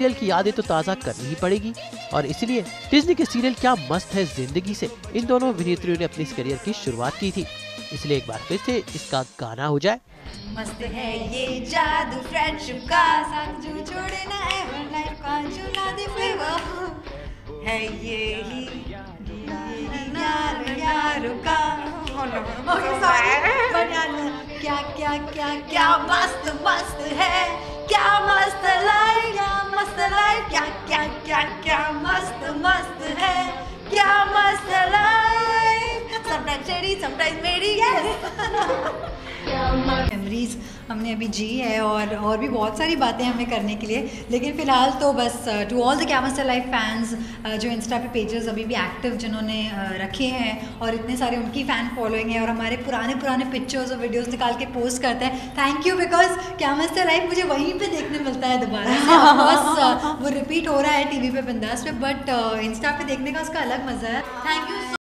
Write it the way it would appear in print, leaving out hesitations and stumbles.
Serial की यादें तो ताज़ा करनी ही पड़ेगी और इसलिए डिज्नी के सीरियल क्या मस्त है जिंदगी से इन दोनों अभिनेत्रियों ने अपनी इस करियर की शुरुआत की थी। इसलिए एक बार फिर से इसका गाना हो जाए। मस्त है ये जादू फ्रेंडशिप का, साथ जो छोड़े ना एवर लाइफ का, जो ना दे फेवर है ये ही यार यारों का। क्या क्या क्या क्या मस्त मस्त है, क्या मस्त लाइफ, क्या मस्त लाइफ, क्या क्या क्या क्या मस्त मस्त है, क्या मस्त लाइफ। समटाइम्स तेरी समटाइम्स मेरी मेमोरीज हमने अभी जी है और भी बहुत सारी बातें हमें करने के लिए, लेकिन फ़िलहाल तो बस टू ऑल द क्या मस्ट लाइफ फैंस जो इंस्टा पे पेजेस अभी भी एक्टिव जिन्होंने रखे हैं और इतने सारे उनकी फ़ैन फॉलोइंग है और हमारे पुराने पिक्चर्स और वीडियोस निकाल के पोस्ट करते हैं, थैंक यू। बिकॉज क्या मस्ट लाइफ मुझे वहीं पे देखने मिलता है दोबारा से। बस वो रिपीट हो रहा है टीवी पे बिंदास पे, बट इंस्टा पे देखने का उसका अलग मज़ा है। Thank you.